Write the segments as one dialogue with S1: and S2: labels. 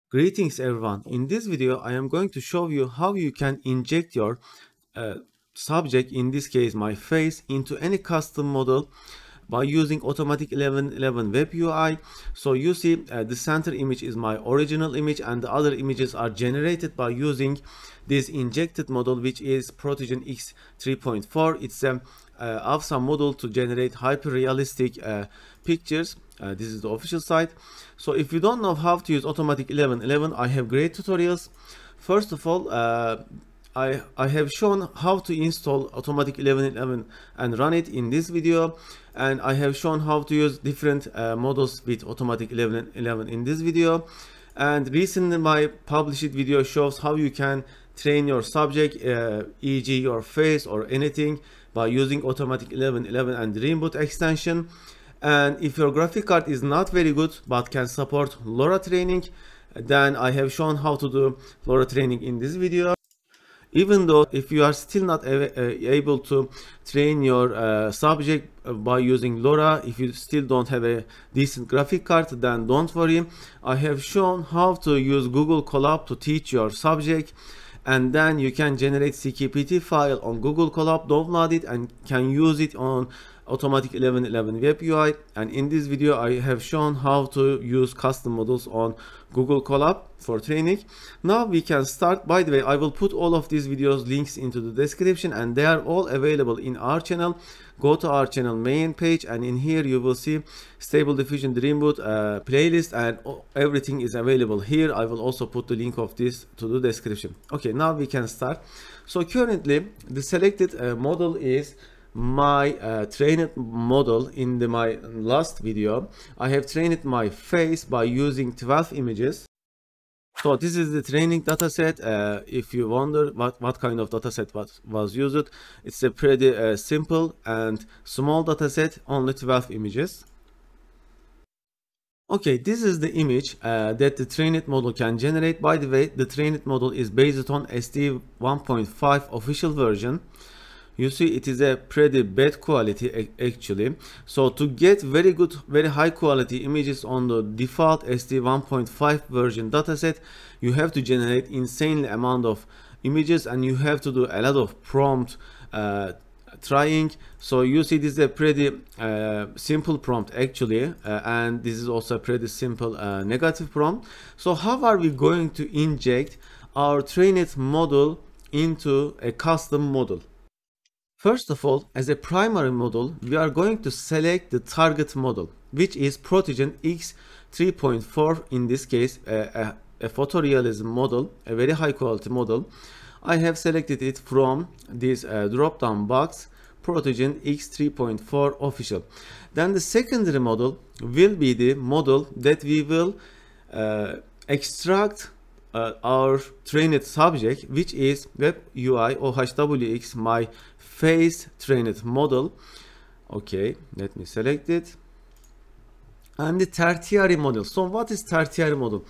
S1: Greetings everyone. In this video I am going to show you how you can inject your subject, in this case my face, into any custom model by using automatic 1111 web UI. So you see the center image is my original image and the other images are generated by using this injected model, which is Protogen X 3.4. It's a awesome model to generate hyper realistic pictures. This is the official site. So if you don't know how to use automatic 1111, I have great tutorials. First of all, I have shown how to install automatic 1111 and run it in this video, and I have shown how to use different models with automatic 1111 in this video. And recently my published video shows how you can train your subject, e.g. your face or anything, by using automatic 1111 and DreamBooth extension. And if your graphic card is not very good but can support LORA training, then I have shown how to do LORA training in this video. Even though if you are still not able to train your subject by using LORA, if you still don't have a decent graphic card, then don't worry. I have shown how to use Google Colab to teach your subject, and then you can generate CKPT file on Google Colab, download it, and can use it on automatic 1111 web UI. And in this video I have shown how to use custom models on Google Colab for training. Now we can start. By the way, I will put all of these videos links into the description, and they are all available in our channel. Go to our channel main page, and in here you will see Stable Diffusion DreamBooth playlist, and everything is available here. I will also put the link of this to the description. Okay, now we can start. So currently the selected model is my trained model. In my last video I have trained my face by using 12 images. So this is the training dataset. If you wonder what kind of dataset was used, it's a pretty simple and small dataset, only 12 images. Okay, this is the image that the trained model can generate. By the way, the trained model is based on SD 1.5 official version. You see, it is a pretty bad quality actually. So to get very good, very high quality images on the default SD 1.5 version dataset, you have to generate insanely amount of images, and you have to do a lot of prompt trying. So you see, this is a pretty simple prompt actually, and this is also a pretty simple negative prompt. So how are we going to inject our trained model into a custom model? First of all, as a primary model, we are going to select the target model, which is Protogen X 3.4, in this case a photorealism model, a very high quality model. I have selected it from this drop down box, Protogen X 3.4 official. Then the secondary model will be the model that we will extract our trained subject, which is Web UI OHWX, my face trained model. Okay, let me select it. And the tertiary model. So what is tertiary model?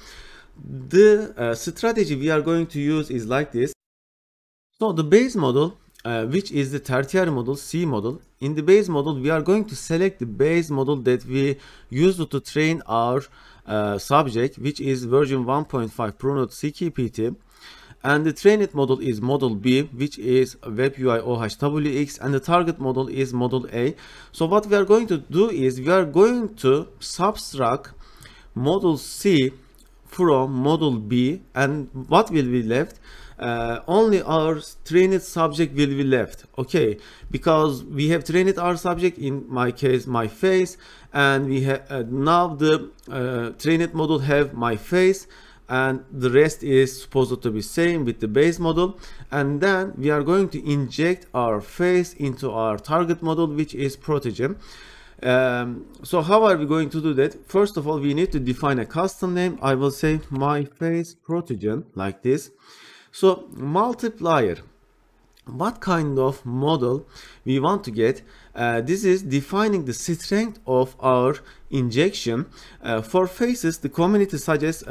S1: The strategy we are going to use is like this. So the base model, which is the tertiary model, C model. In the base model, we are going to select the base model that we used to train our subject, which is version 1.5 ProNode CKPT. And the trained model is model B, which is Web UI OHWX, and the target model is model A. So what we are going to do is we are going to subtract model C from model B, and what will be left? Only our trained subject will be left. Okay, because we have trained our subject, in my case my face, and we have now the trained model have my face, and the rest is supposed to be same with the base model. And then we are going to inject our face into our target model, which is Protogen. So how are we going to do that? First of all, we need to define a custom name. I will say my face Protogen, like this. So multiplier, what kind of model we want to get? This is defining the strength of our injection. For faces, the community suggests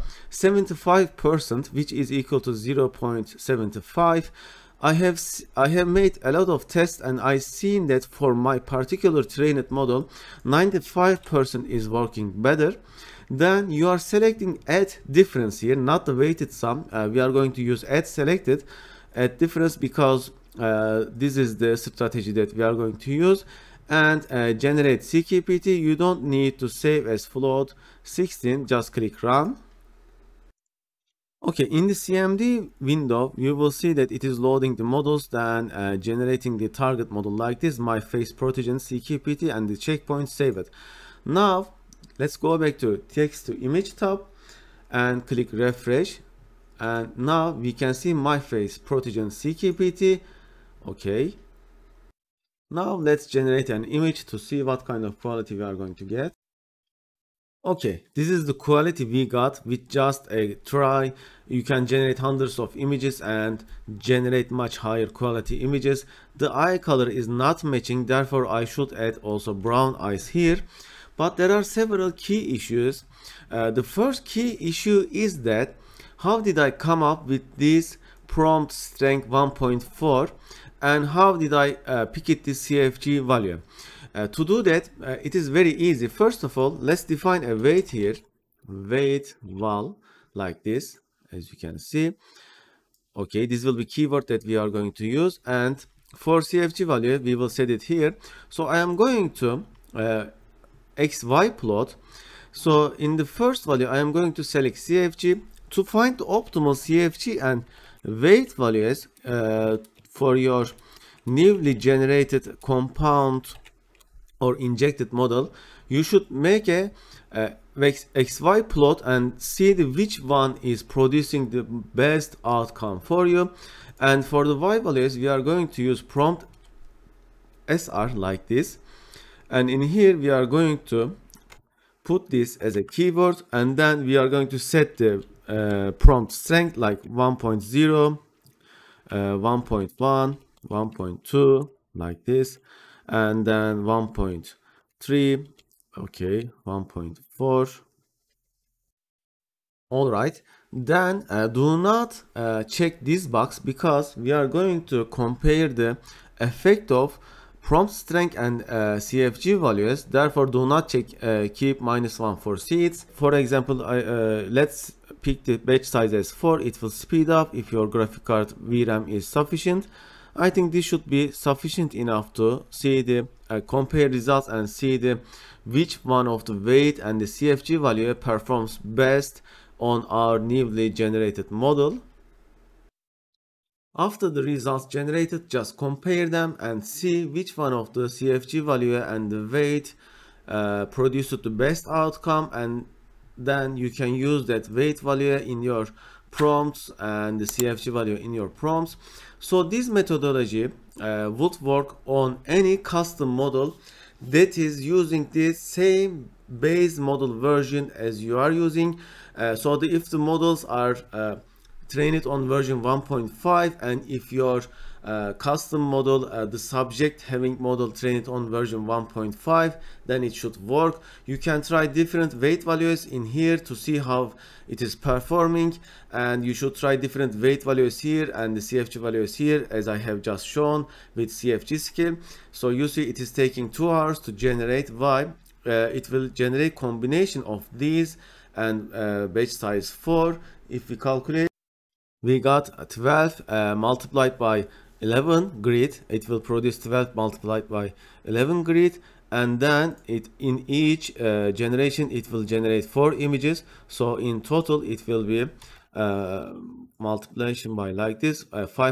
S1: 75%, which is equal to 0.75. I have made a lot of tests, and I've seen that for my particular trained model 95% is working better. then you are selecting add difference here, not the weighted sum. We are going to use add selected, add difference, because this is the strategy that we are going to use, and generate CKPT. You don't need to save as float 16, just click run. Okay, in the CMD window, you will see that it is loading the models, then generating the target model like this, my face protection CKPT, and the checkpoint save it. Now, let's go back to text to image tab and click refresh. And now we can see my face protection CKPT. Okay. Now let's generate an image to see what kind of quality we are going to get. Okay, this is the quality we got with just a try. You can generate hundreds of images and generate much higher quality images. The eye color is not matching, therefore I should add also brown eyes here. But there are several key issues. The first key issue is that how did I come up with this prompt strength 1.4, and how did I pick it this CFG value? To do that, it is very easy. First of all, let's define a weight here, weight val, like this, as you can see. Okay, this will be keyword that we are going to use, and for CFG value we will set it here. So I am going to XY plot. So in the first value I am going to select CFG. To find the optimal CFG and weight values for your newly generated compound or injected model, you should make a XY plot and see which one is producing the best outcome for you. And for the Y values, we are going to use prompt SR like this, and in here we are going to put this as a keyword, and then we are going to set the prompt strength like 1.0, 1.1, 1.2 like this, and then 1.3, okay, 1.4. all right, then do not check this box, because we are going to compare the effect of prompt strength and CFG values. Therefore do not check keep -1 for seeds. For example, let's pick the batch size as 4. It will speed up if your graphic card VRAM is sufficient. I think this should be sufficient enough to see the compare results and see which one of the weight and the CFG value performs best on our newly generated model. After the results generated, just compare them and see which one of the CFG value and the weight produced the best outcome, and then you can use that weight value in your prompts and the CFG value in your prompts. So this methodology would work on any custom model that is using the same base model version as you are using. So if the models are trained on version 1.5, and if your custom model, the subject having model trained on version 1.5, then it should work. You can try different weight values in here to see how it is performing, and you should try different weight values here and the CFG values here, as I have just shown with CFG skill. So you see it is taking 2 hours to generate. Why? It will generate combination of these and batch size 4. If we calculate, we got 12 multiplied by 11 grid. It will produce 12 multiplied by 11 grid, and then in each generation it will generate 4 images. So in total it will be multiplication by like this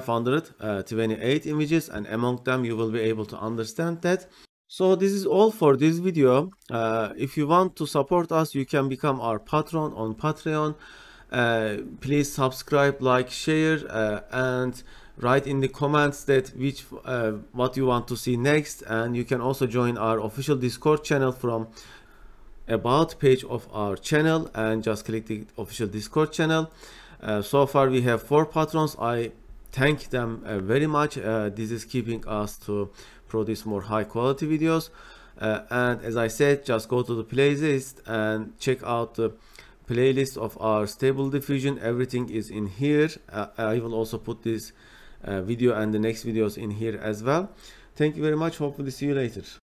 S1: 528 images, and among them you will be able to understand that. So this is all for this video. If you want to support us, you can become our patron on Patreon. Please subscribe, like, share, and write in the comments that what you want to see next. And you can also join our official Discord channel from about page of our channel, and just click the official Discord channel. So far we have 4 patrons. I thank them very much. This is keeping us to produce more high quality videos, and as I said, just go to the playlist and check out the playlist of our stable diffusion. Everything is in here. I will also put this video and the next videos in here as well. Thank you very much. Hopefully see you later.